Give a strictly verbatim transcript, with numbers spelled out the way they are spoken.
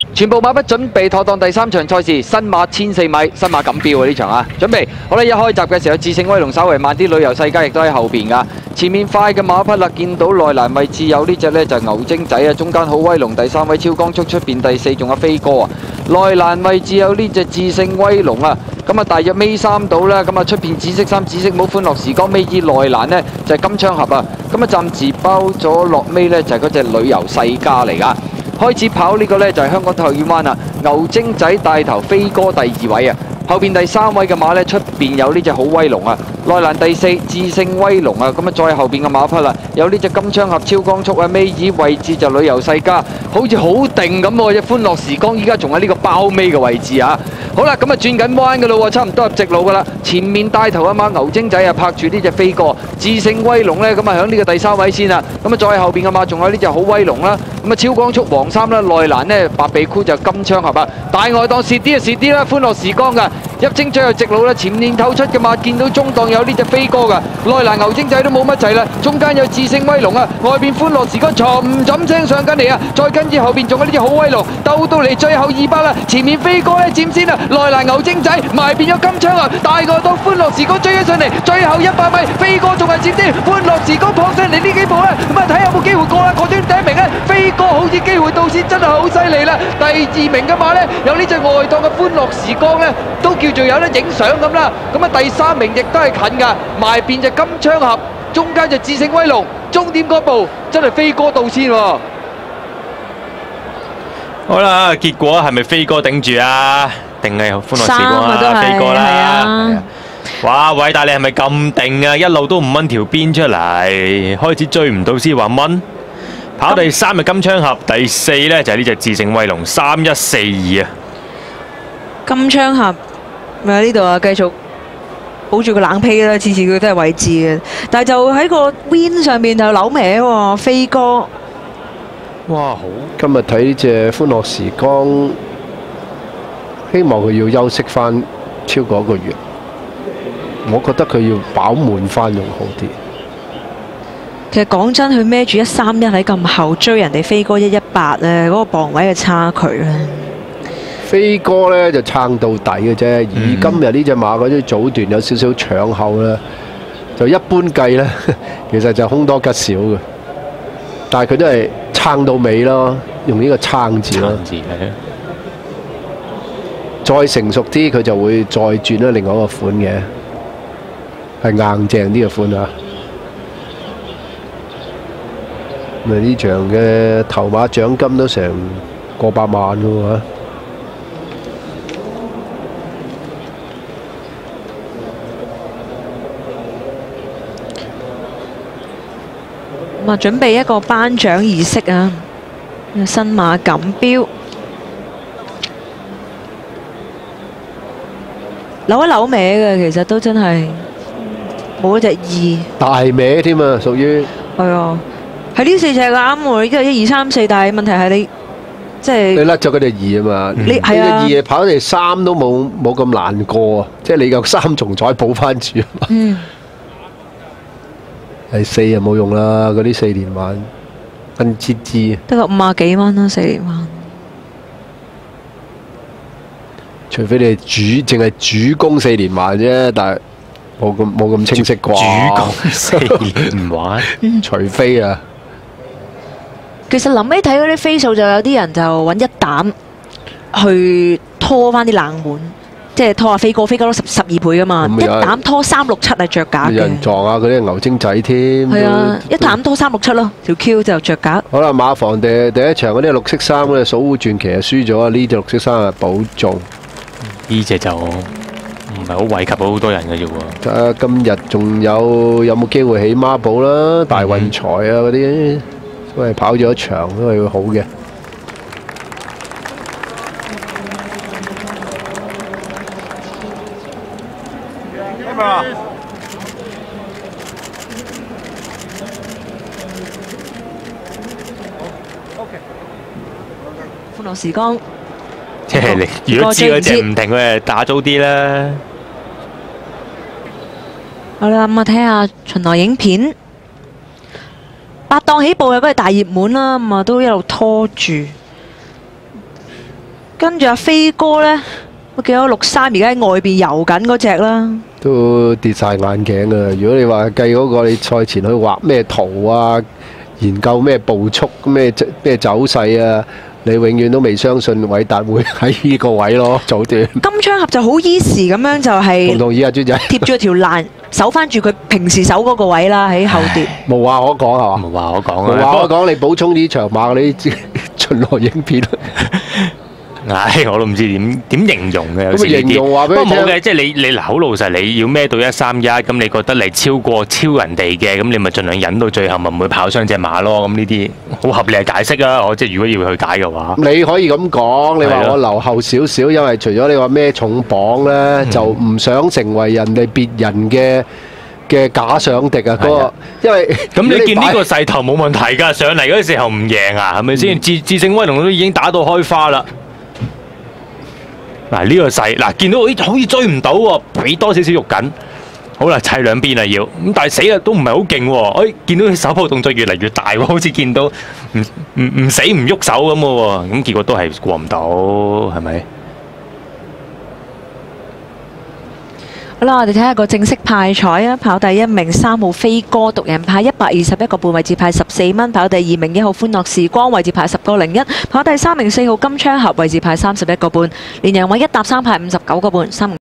全部馬匹準備妥當第三場賽事，新馬千四米，新馬錦標啊呢場啊，準備好啦！一開閘嘅時候，智勝威龍稍為慢啲，旅遊世家亦都喺後邊噶。前面快嘅馬匹啦，見到內欄位置有呢隻呢就係牛精仔啊，中間好威龍，第三位超光速，出邊第四仲有飛哥啊。內欄位置有呢隻智勝威龍啊，咁啊大約尾三到啦，咁啊出邊紫色衫、紫色帽，歡樂時光尾二內欄呢就係金槍俠啊，咁啊暫時包咗落尾呢就係嗰隻旅遊世家嚟噶。開始跑呢個呢就係香港體育灣啊，牛精仔帶頭，飛哥第二位啊，後邊第三位嘅馬呢，出邊有呢隻好威龍啊，內欄第四智勝威龍啊，咁啊再後邊嘅馬匹啦，有呢隻金槍俠超光速啊，尾二位置就旅遊世家，好似好定咁喎，隻歡樂時光依家仲喺呢個包尾嘅位置啊。好啦，咁啊轉緊彎嘅咯喎，差唔多入直路噶啦。前面帶頭啊馬牛精仔啊，拍住呢隻飛哥，智勝威龍呢，咁啊響呢個第三位先啦。咁啊再後邊嘅馬仲有呢隻好威龍啦，咁啊超光速黃衫啦，內欄呢，白鼻箍就金槍俠啊，大外檔蝕啲啊蝕啲啦，歡樂時光噶入清最後直路啦，前面透出嘅馬見到中檔有呢隻飛哥噶，內欄牛精仔都冇乜滯啦，中間有智勝威龍啊，外邊歡樂時光沉沉聲上緊嚟啊，再跟住後邊仲有呢隻好威龍，鬥到嚟最後二百啦，前面飛哥呢佔先啊，內欄牛精仔埋邊有金槍啊，大外檔歡樂時光追咗上嚟，最後一百米飛哥仲係佔啲，歡樂時光撲上嚟呢幾步咧，咁啊睇有冇機會過啦，過咗第一名咧，飛哥好似機會到先，真係好犀利啦！第二名嘅馬呢，有呢隻外檔嘅歡樂時光呢，都叫做有得影相咁啦。咁啊第三名亦都係近㗎，埋邊就金槍俠，中間就智勝威龍，終點嗰步真係飛哥到先喎。 好啦，結果係咪飛哥頂住啊？定係歡樂時光啊？飛哥啦。哇！偉大你係咪咁定啊？一路都唔掹條邊出嚟，開始追唔到先話掹。跑第三嘅金槍俠，第四呢就係呢隻智勝威龍，三一四二啊！ 金槍俠咪喺呢度啊，繼續保住個冷屁啦，次次佢都係位置嘅，但係就喺個 win 上面就扭歪喎，飛哥。 哇！好！今日睇呢隻歡樂時光，希望佢要休息翻超過一個月。我覺得佢要飽滿翻仲好啲。 其實講真，佢孭住一三一喺咁後追人哋飛哥一一八咧，嗰個磅位嘅差距咧。 飛哥咧就撐到底嘅啫，而今日呢隻馬嗰啲早段有少少搶後咧，就一般計咧，其實就凶多吉少嘅。但係佢都係撐到尾咯，用呢個撐字咯。再成熟啲，佢就會再轉咗另外一個款嘅，係硬淨啲嘅款啊！咁啊呢場嘅頭馬獎金都成過百萬嘅喎。 咁啊，準備一個頒獎儀式啊！新馬錦標，扭一扭歪嘅，其實都真係冇一隻二。大歪添啊，屬於。 係啊。係呢四隻啱喎，因為一二三四，但係問題係你即係你甩咗嗰隻二啊嘛，你係啊，二跑嚟三都冇冇咁難過啊，即係你有三重彩補翻住啊嘛。嗯。係四就冇用啦，嗰啲四連環分支支。 得個五啊幾蚊啦，四連環。 除非你係主，淨係主攻四連環啫，但係冇咁冇咁清晰啩。 主攻四連環， 除非啊。 其實臨尾睇嗰啲飛數就有啲人就揾一膽去拖翻啲冷門，即係拖下飛哥，飛哥都十十二倍噶嘛，一膽拖三六七係着架嘅。有人撞下嗰啲牛精仔添。 係啊，一膽拖三六七咯，條 Q 就着架。 好啦，馬房第第一場嗰啲綠色衫嘅守護傳奇就輸咗啊！呢隻綠色衫係保重， 呢隻就唔係好惠及好多人嘅啫喎。 睇下今日仲有有冇機會起孖寶啦，大運財啊嗰啲。都係跑咗一場都係會好嘅。 歡樂時光， 即係你如果知嗰隻唔停，佢係打早啲啦。 好啦，咁啊睇下巡邏影片。八檔起步嘅嗰係大熱門啦，咁啊都一路拖住。 跟住阿飛哥呢，我見到六三而家喺外邊遊緊嗰只啦， 都跌晒眼鏡噶啦。如果你話計嗰個你賽前去畫咩圖啊，研究咩步速、咩咩走勢啊，你永遠都未相信韋達會喺呢個位咯，早段。 金槍俠就好 easy 咁樣就係同唔同意啊，豬仔？ 貼住條欄，守翻住佢平時守嗰個位啦，喺後段。 無話可講係嘛？ 無話可講無話可講，你補充呢場馬嗰啲巡邏影片。 唉，我都唔知點點形容嘅有時呢啲。 咁形容話俾你聽。 不過冇嘅，即係你你嗱好老實，你要孭到一三一，咁你覺得你超過超人哋嘅，咁你咪盡量忍到最後，咪唔會跑傷隻馬咯。咁呢啲好合理嘅解釋啊！我即係如果要去解嘅話， 你可以咁講，你話我留後少少，因為除咗你話孭重磅咧，就唔想成為人哋別人嘅嘅假想敵啊！嗰個因為咁你見呢個勢頭冇問題㗎，上嚟嗰時候唔贏啊，係咪先？智智勝威龍都已經打到開花啦。嗱呢個勢，嗱見到咦好似追唔到喎，俾多少少肉緊，好啦砌兩邊啊要，咁但係死啦都唔係好勁喎，哎見到佢手部動作越嚟越大喎，好似見到唔唔唔死唔喐手咁嘅喎，咁結果都係過唔到，係咪？ 好啦，我哋睇下個正式派彩啊！跑第一名三號飛哥獨人派一百二十一個半，位置派十四蚊；跑第二名一號歡樂時光，位置派十個零一；跑第三名四號金槍俠，位置派三十一個半；連贏位一搭三派五十九個半，三